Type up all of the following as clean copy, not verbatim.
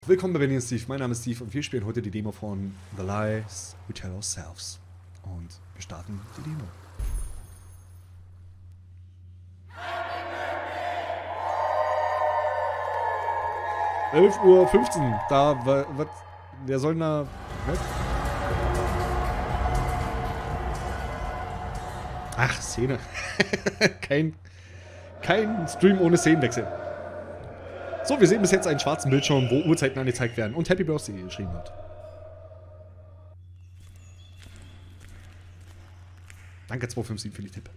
Willkommen bei Benny und Steve. Mein Name ist Steve und wir spielen heute die Demo von The Lies We Tell Ourselves. Und wir starten die Demo. (11:15 Uhr). Da, was? Wer soll denn da... Was? Ach, Szene. kein Stream ohne Szenenwechsel. So, wir sehen bis jetzt einen schwarzen Bildschirm, wo Uhrzeiten angezeigt werden und Happy Birthday geschrieben wird. Danke 257 für die Tipp.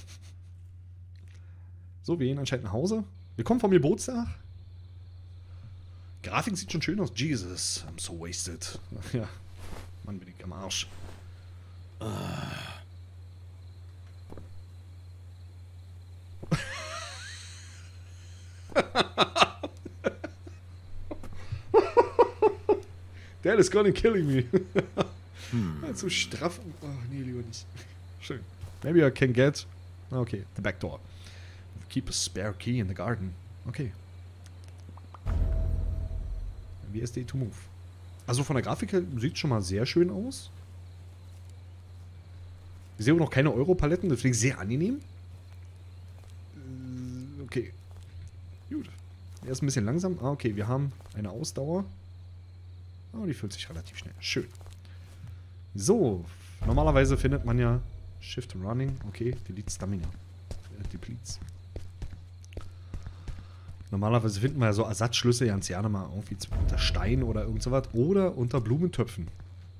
So, wir gehen anscheinend nach Hause. Wir kommen vom Geburtstag. Grafik sieht schon schön aus. Jesus, I'm so wasted. Ja, Mann, bin ich am Arsch. That is gonna killing me. So straff. Oh, nee, lieber nicht. Schön. Maybe I can get... Okay, the back door. Keep a spare key in the garden. Okay. WSD to move. Also von der Grafik her sieht schon mal sehr schön aus. Ich sehe auch noch keine Europaletten, deswegen sehr angenehm. Okay. Gut. Er ist ein bisschen langsam. Ah, okay, wir haben eine Ausdauer. Oh, die füllt sich relativ schnell. Schön. So. Normalerweise findet man ja Shift Running. Okay, Delete Stamina. Depletes. Normalerweise finden wir ja so Ersatzschlüsse ganz gerne mal irgendwie unter Stein oder irgend sowas. Oder unter Blumentöpfen.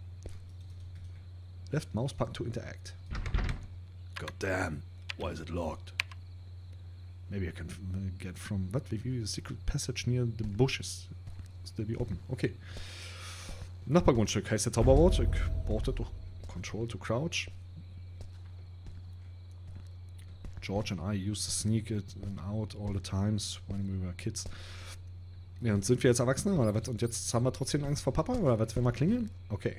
Left Mouse Button to interact. God damn. Why is it locked? Maybe I can get from... What? Maybe a secret passage near the bushes. Still be open. Okay. Nachbargrundstück heißt der Zauberwort. Ich brauchte doch Control to crouch. George and I used to sneak it out all the times when we were kids. Ja, und sind wir jetzt Erwachsene? Oder was? Und jetzt haben wir trotzdem Angst vor Papa? Oder was, wenn wir klingeln? Okay.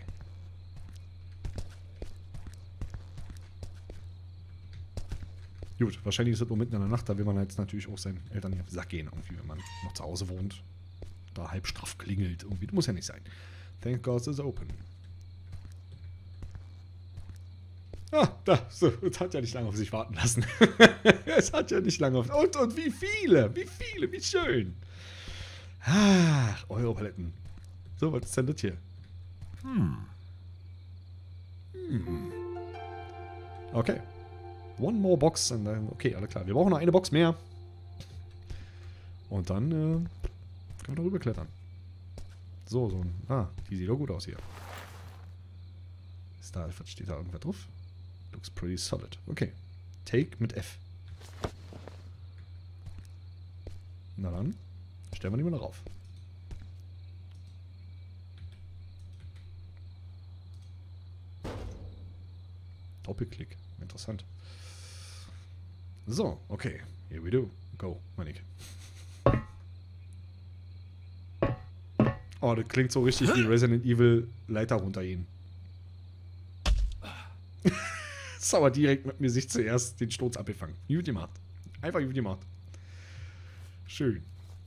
Gut, wahrscheinlich ist es nur mitten in der Nacht, da will man jetzt natürlich auch seinen Eltern auf den Sack gehen, irgendwie, wenn man noch zu Hause wohnt. Da halb straff klingelt, irgendwie. Das muss ja nicht sein. Thank God it's open. Ah, da, so, es hat ja nicht lange auf sich warten lassen. Es hat ja nicht lange auf... Und wie viele, wie schön. Ach, Europaletten. So, was ist denn das hier? Okay. One more box and then, okay, alles klar. Wir brauchen noch eine Box mehr. Und dann können wir da rüber klettern. So ein... Ah, die sieht doch gut aus hier. Ist da, was steht da irgendwas drauf? Looks pretty solid. Okay. Take mit F. Na dann, stellen wir die mal darauf. Doppelklick. Interessant. So, okay. Here we do. Go, Manik. Oh, das klingt so richtig wie Resident Evil Leiter runtergehen. Das aber direkt mit mir sich zuerst den Sturz abgefangen. Gut gemacht. Einfach gut gemacht. Schön.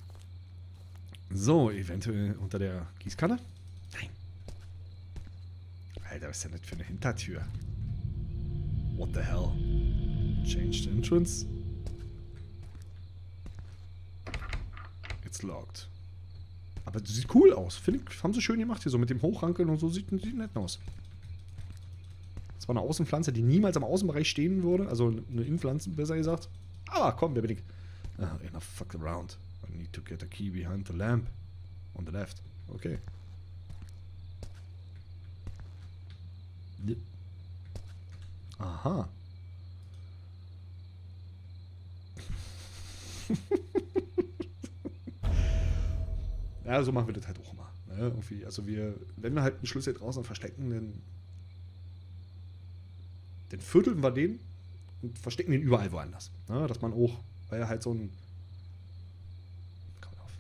So, eventuell unter der Gießkanne? Nein. Alter, was ist denn das für eine Hintertür? What the hell? Changed entrance? It's locked. Aber das sieht cool aus. Finde ich, haben sie schön gemacht hier, so mit dem Hochrankeln und so. Sieht nett aus. Das war eine Außenpflanze, die niemals am Außenbereich stehen würde. Also eine Innenpflanze, besser gesagt. Aber komm, wer bin ich? Enough fuck around. I need to get a key behind the lamp. On the left. Okay. Aha. Ja, so machen wir das halt auch immer. Ne? Irgendwie, also wenn wir halt einen Schlüssel draußen verstecken, dann vierteln wir den und verstecken den überall woanders. Ne? Dass man auch, weil er halt so ein... Komm auf.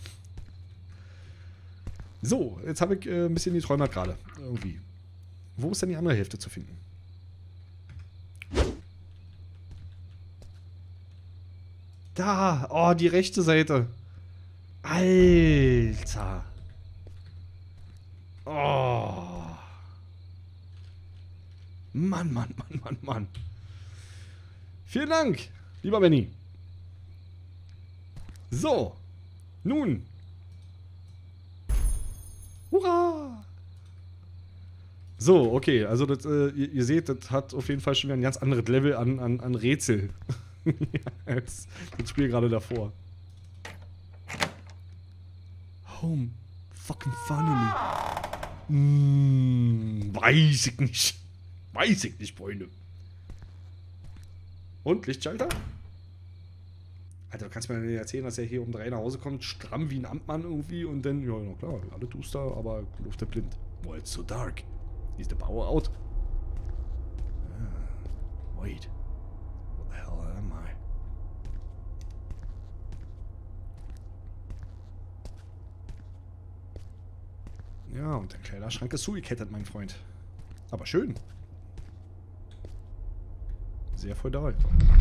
So, jetzt habe ich ein bisschen die Träume gerade. Irgendwie. Wo ist denn die andere Hälfte zu finden? Da! Oh, die rechte Seite. Alter! Oh. Mann, Mann, Mann, Mann, Mann. Vielen Dank, lieber Benny. So. Nun. Hurra! So, okay, also das, ihr seht, das hat auf jeden Fall schon wieder ein ganz anderes Level an Rätsel. als das Spiel gerade davor. Home. Fucking finally. Weiß ich nicht. Weiß ich nicht, Freunde. Und, Lichtschalter? Alter, du kannst mir nicht erzählen, dass er hier um 3 nach Hause kommt, stramm wie ein Amtmann irgendwie und dann, ja, na klar, alle duster, aber Luft blind. Why it's so dark? Is the power out? Wait. What the hell am I? Ja, und der Kleiderschrank ist zugekettet, mein Freund. Aber schön. Sehr feudal.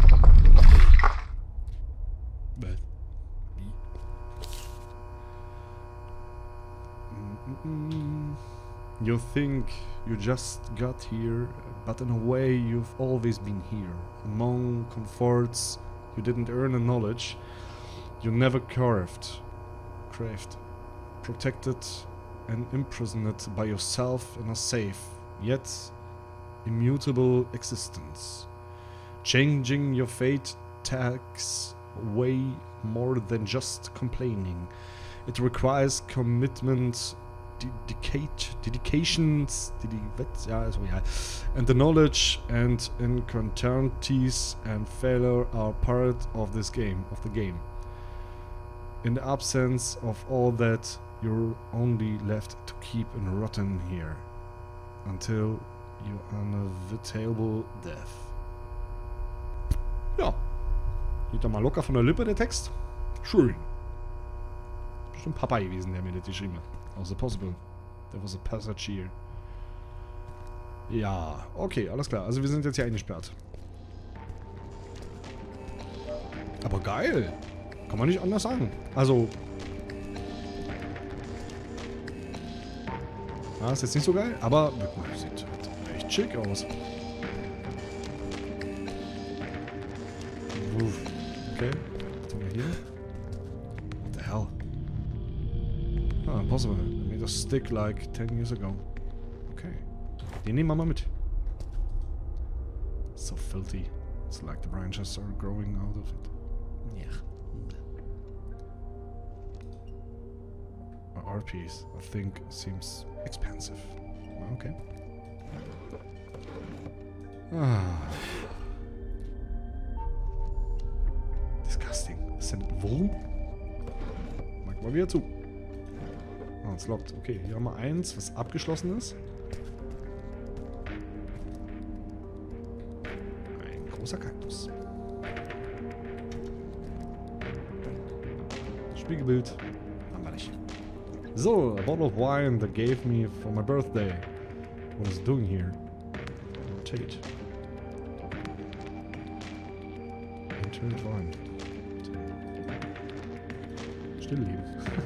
Wie? You think you just got here, but in a way you've always been here. Among comforts you didn't earn a knowledge you never craved, protected and imprisoned by yourself in a safe, yet immutable existence. Changing your fate takes way more than just complaining. It requires commitment, dedications, and the knowledge and incontinuities and failure are part of this game, In the absence of all that, you're only left to keep and rotten here until your inevitable death. Ja. Geht doch mal locker von der Lippe, der Text. Schön. Bestimmt Papa gewesen, der mir das geschrieben hat. Also possible. There was a passage here. Ja, okay, alles klar. Also wir sind jetzt hier eingesperrt. Aber geil. Kann man nicht anders sagen. Also... Ja, ist jetzt nicht so geil, aber sieht echt schick aus. Okay, was haben wir hier? What the hell? Ah, impossible. I made a stick like 10 years ago. Okay. Den nehmen wir mal mit. So filthy. It's like the branches are growing out of it. Yeah. A art piece, I think, seems expensive. Okay. Ah. Disgusting. Was ist denn ein Wurm? Mach mal wieder zu. Ah, es lockt. Okay, hier haben wir eins, was abgeschlossen ist. Ein großer Kaktus. Spiegelbild. Haben wir nicht. So, a bottle of wine that gave me for my birthday. What is it doing here? Rotate. Enthüllt Wein. Stillleben.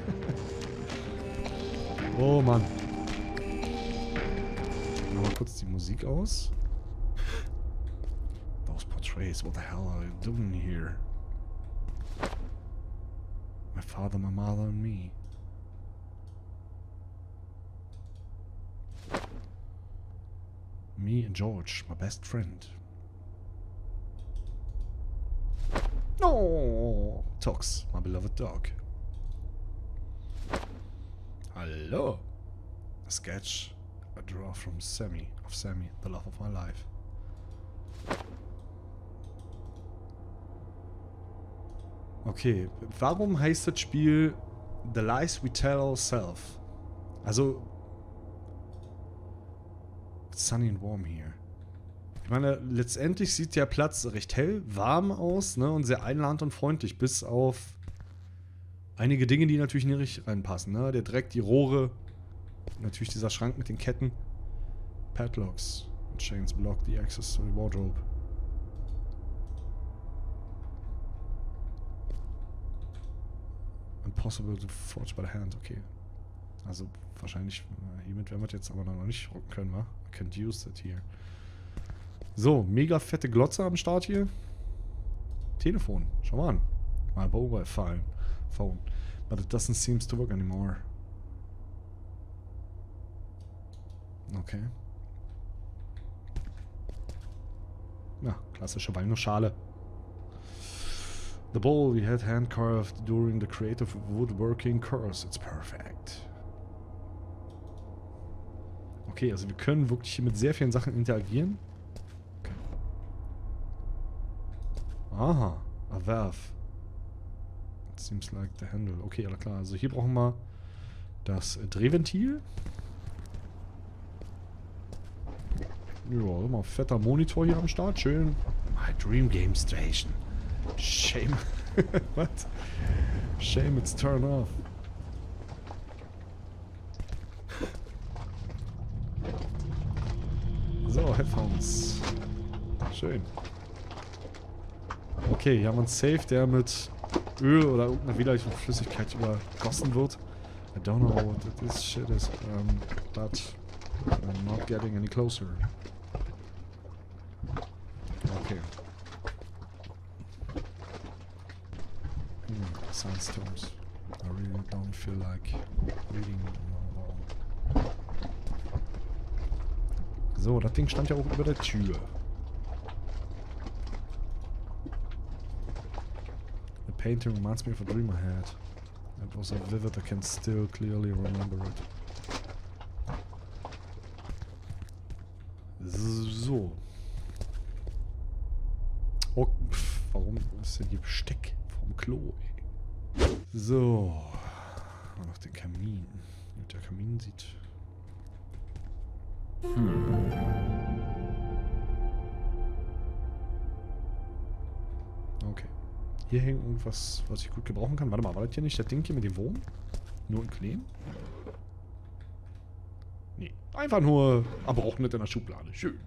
Oh Mann. Machen wir mal kurz die Musik aus. Those portraits, what the hell are you doing here? My father, my mother and me. Me and George, my best friend. Oh, Tox, my beloved dog. Hello. A sketch, a draw from Sammy, the love of my life. Okay, warum heißt das Spiel The Lies We Tell Ourselves? Also, it's sunny and warm here. Ich meine, letztendlich sieht der Platz recht hell, warm aus, ne, und sehr einladend und freundlich, bis auf einige Dinge, die natürlich nicht reinpassen, ne? Der Dreck, die Rohre, natürlich dieser Schrank mit den Ketten. Padlocks and chains block the access to the wardrobe. Impossible to forge by the hand, okay. Also wahrscheinlich, hiermit werden wir jetzt aber noch nicht rocken können, wa? Can't use that here. So, mega fette Glotze am Start hier. Telefon, schau mal an. My mobile phone. But it doesn't seem to work anymore. Okay. Ja, klassische Walnussschale. The bowl we had hand-carved during the creative woodworking course. It's perfect. Okay, also wir können wirklich hier mit sehr vielen Sachen interagieren. Okay. Aha, a valve. It seems like the handle. Okay, alles klar. Also hier brauchen wir das Drehventil. Ja, immer fetter Monitor hier am Start. Schön. My Dream Game Station. Shame. What? Shame it's turned off. So, Headphones. Schön. Okay, hier haben wir einen Safe, der mit Öl oder irgendeiner widerlichen Flüssigkeit übergossen wird. I don't know what this shit is, but I'm not getting any closer. Okay. Sandstorms. I really don't feel like reading. So, das Ding stand ja auch über der Tür. The painting reminds me of a dream I had. It was so vivid I can still clearly remember it. So. Oh, pff, warum ist denn hier Besteck vom Klo, ey? So. Noch den Kamin. Und der Kamin sieht... Okay. Hier hängt irgendwas, was ich gut gebrauchen kann. Warte mal, war das hier nicht das Ding hier mit dem Wurm? Nur in Kleen? Nee. Einfach nur, aber auch nicht in der Schublade. Schön.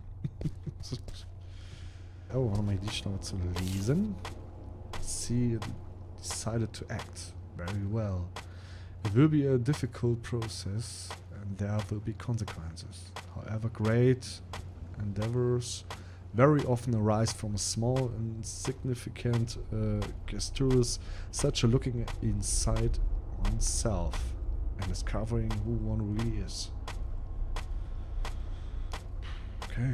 Oh, warte mal, die Schnauze zu lesen. She decided to act very well. It will be a difficult process and there will be consequences. However, great endeavors very often arise from a small insignificant gestures, such as looking inside oneself and discovering who one really is. Okay.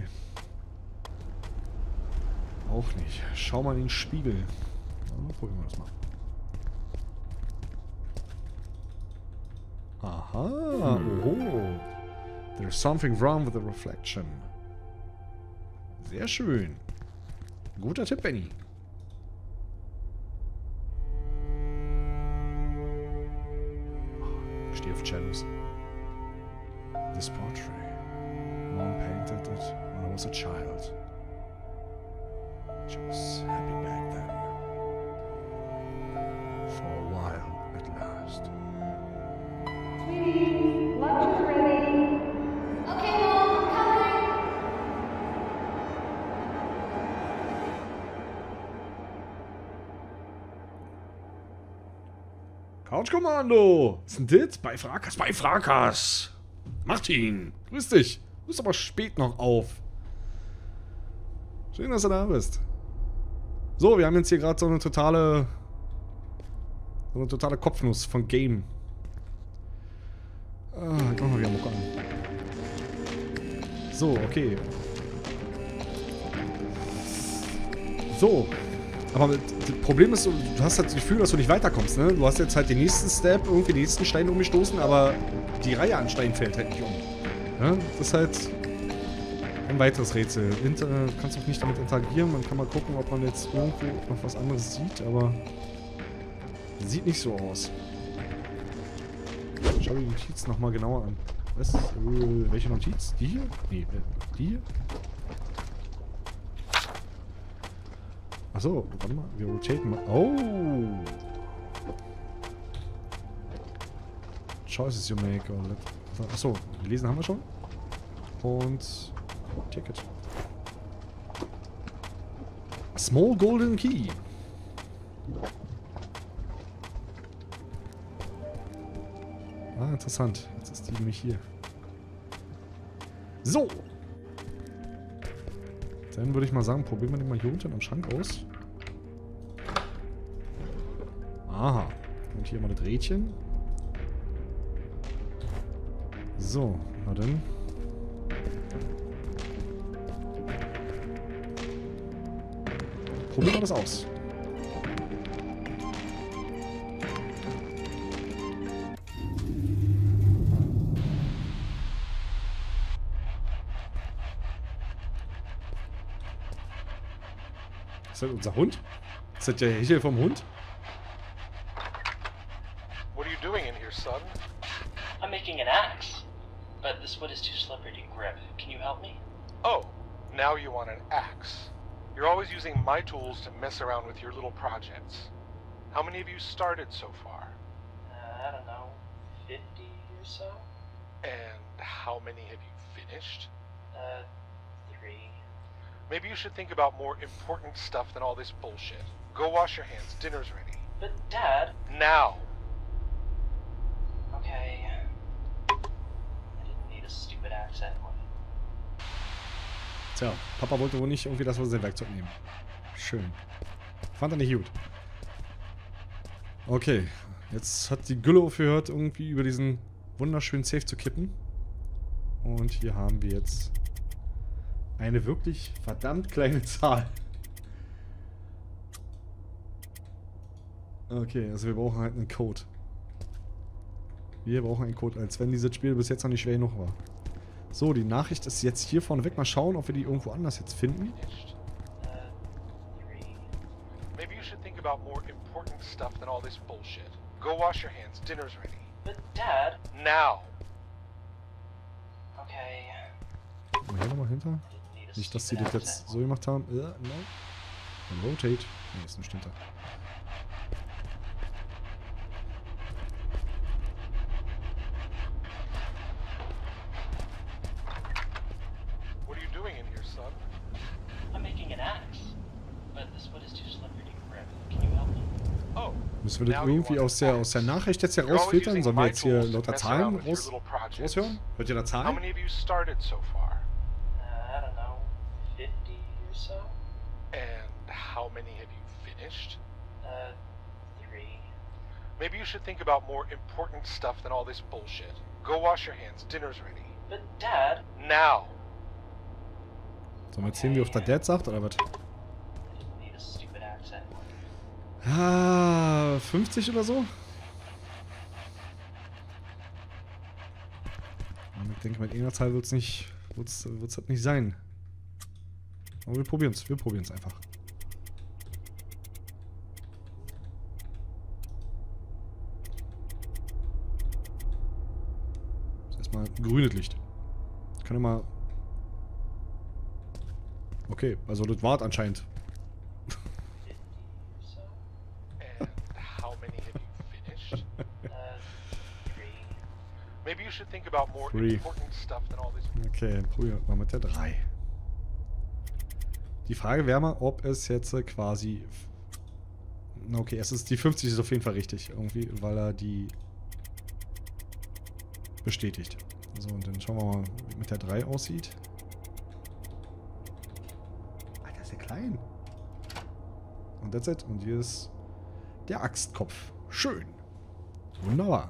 Auch nicht. Schau mal in den Spiegel. Na, probieren wir das mal. Aha. Oh. There's something wrong with the reflection. Sehr schön. Guter Tipp, Benny. Ich stehe auf Cellos. This portrait. Mom painted it when I was a child. She was happy back then. For a while, at last. Sweetie, lunch is ready. Okay, Mom, I'm coming. Couchkommando! Was ist denn das? Bei Frakas, bei Frakas! Martin, grüß dich. Du bist aber spät noch auf. Schön, dass du da bist. So, wir haben jetzt hier gerade so eine totale Kopfnuss von Game. Ah, ich mach mal wieder Mucke an. So, okay. So. Aber das Problem ist, du hast halt das Gefühl, dass du nicht weiterkommst, ne? Du hast jetzt halt den nächsten Step, irgendwie den nächsten Stein umgestoßen, aber die Reihe an Steinen fällt halt nicht um. Ja? Das ist halt ein weiteres Rätsel. Du kannst auch nicht damit interagieren, man kann mal gucken, ob man jetzt irgendwo noch was anderes sieht, aber sieht nicht so aus. Schau dir die Notiz nochmal genauer an. Was? Welche Notiz? Die hier? Nee, die hier? Achso, warte mal, wir rotaten mal. Oh! Choices you make. Achso, gelesen haben wir schon. Und Ticket. Small Golden Key. Ah, interessant. Jetzt ist die nämlich hier. So. Dann würde ich mal sagen, probieren wir den mal hier unten am Schrank aus. Aha. Und hier mal das Rädchen. So, na dann. Probieren wir das aus. Ist das unser Hund? Ist das der Hechel vom Hund? What are you doing in here, son? I'm making an axe, but this wood is too slippery to grip. Can you help me? Oh, now you want an axe. You're always using my tools to mess around with your little projects. How many have you started so far? I don't know, 50 or so? And how many have you finished? 3. Maybe you should think about more important stuff than all this bullshit. Go wash your hands. Dinner's ready. But Dad... Now! Okay... I didn't need a stupid axe anyway. Tja, Papa wollte wohl nicht irgendwie, dass wir sein Werkzeug nehmen. Schön. Fand er nicht gut. Okay, jetzt hat die Gülle aufgehört, irgendwie über diesen wunderschönen Safe zu kippen. Und hier haben wir jetzt eine wirklich verdammt kleine Zahl. Okay, also wir brauchen halt einen Code. Wir brauchen einen Code, als wenn dieses Spiel bis jetzt noch nicht schwer genug war. So, die Nachricht ist jetzt hier vorne weg. Mal schauen, ob wir die irgendwo anders jetzt finden. Finished. 3. Maybe you should think about more important stuff than all this bullshit. Go wash your hands. Dinner's ready. But Dad... Now! Okay... Mal hier nochmal hinter. Didn't need a Nicht, dass sie stupid das axe jetzt so gemacht haben. Nein. Dann rotate. Nee, ist nicht hinter. What are you doing in here, son? I'm making an axe, but this wood is too slippery to grip. Can you help me? Oh, Müssen wir das irgendwie aus der Nachricht jetzt hier rausfiltern? Sollen wir jetzt hier lauter Zahlen raushören? Hört ihr da how Zahlen? many of you started so far? I don't know, 50 or so? And how many have you finished? 3. Maybe you should think about more important stuff than all this bullshit. Go wash your hands. Dinner's ready. But Dad... Now! Sollen wir jetzt sehen, wie oft der Dad sagt, oder was? I didn't need a stupid axe anyway. Ah, 50 oder so? Und ich denke, mit irgendeiner Zahl wird es nicht, wird's halt nicht sein. Aber wir probieren es einfach. Das ist erstmal grünes Licht. Ich kann immer... Okay, also das war anscheinend. 50 or so? And how many have you finished? 3. Maybe you should think about more 3. important stuff than all this. Okay, probieren wir mal mit der 3. Die Frage wäre mal, ob es jetzt quasi... Na okay, es ist die 50 ist auf jeden Fall richtig. Irgendwie, weil er die bestätigt. So, und dann schauen wir mal, wie mit der 3 aussieht. Alter, ist der klein. Und that's it. Und hier ist der Axtkopf. Schön. Wunderbar.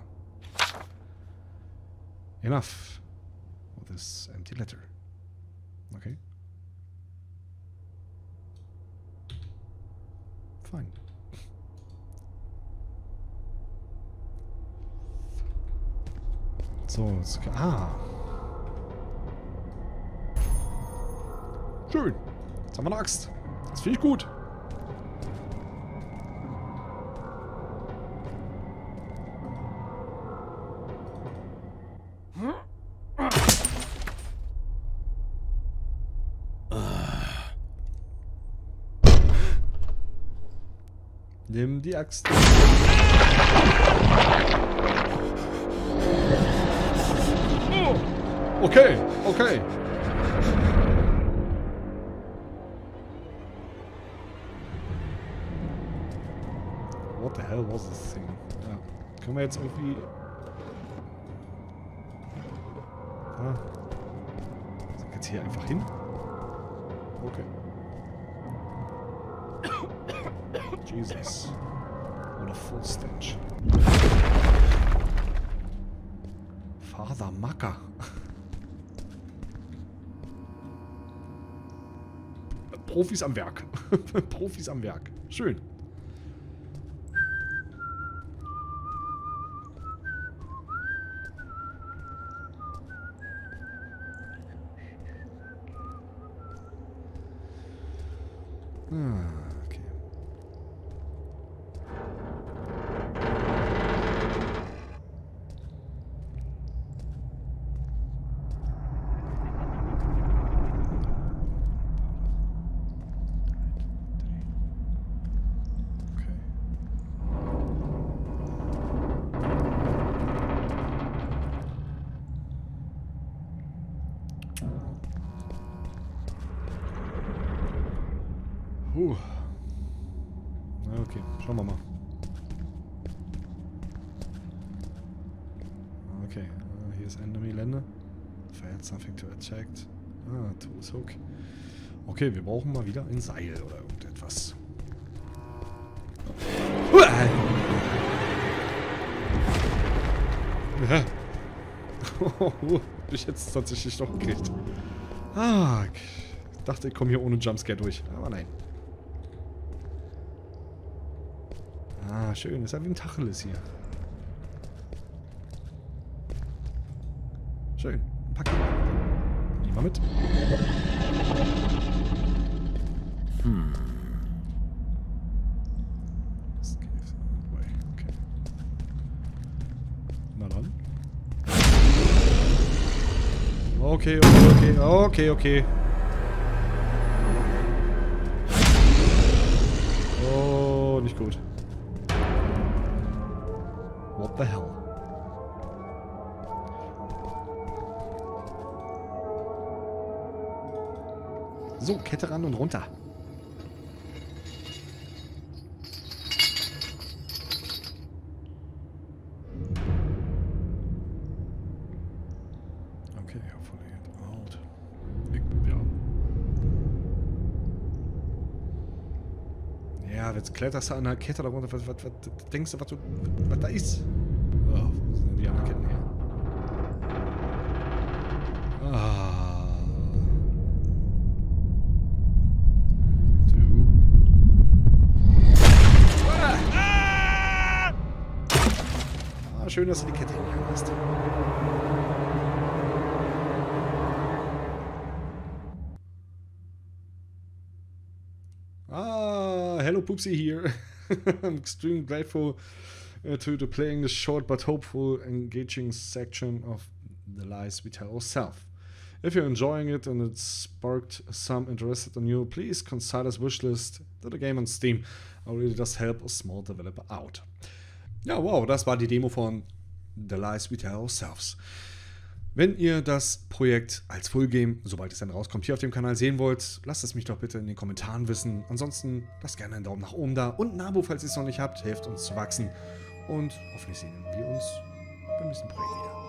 Enough with this empty letter. Okay. Fine. So, jetzt, schön. Jetzt haben wir eine Axt. Das finde ich gut. Nimm die Axt. Okay, okay. What the hell was this thing? Ja. Können wir jetzt irgendwie... oder? Sag jetzt hier einfach hin. Okay. Jesus. Oder Full Stage. Father Macker. Profis am Werk. Profis am Werk. Schön. Okay. Okay, schauen wir mal. Okay, hier ist Enemy Länder. Failed something to attack. Tools Hook. Okay, wir brauchen mal wieder ein Seil oder irgendetwas. Ich hätte es tatsächlich doch gekriegt. Ich dachte, ich komme hier ohne Jumpscare durch. Aber nein. Schön. Ist ja wie ein Tacheles hier. Schön. Ein Paket. Nehmen wir mit. Okay. Na dann. Okay. Oh, nicht gut. What the hell? So, Kette ran und runter. Okay, hopefully it out. Ja, jetzt kletterst du an der Kette da runter. Was denkst du, was da ist? Oh, wo sind denn die anderen Ketten her? Schön, dass du die Kette hingegangen hast. Hello Poopsie here. I'm extremely grateful to playing this short but hopeful, engaging section of The Lies We Tell Ourselves. If you're enjoying it and it sparked some interest on you, please consider this wishlist to the game on Steam. I really does help a small developer out. Ja, wow, das war die Demo von The Lies We Tell Ourselves. Wenn ihr das Projekt als Fullgame, sobald es dann rauskommt, hier auf dem Kanal sehen wollt, lasst es mich doch bitte in den Kommentaren wissen. Ansonsten lasst gerne einen Daumen nach oben da und ein Abo, falls ihr es noch nicht habt. Hilft uns zu wachsen. Und hoffentlich sehen wir uns beim nächsten Projekt wieder.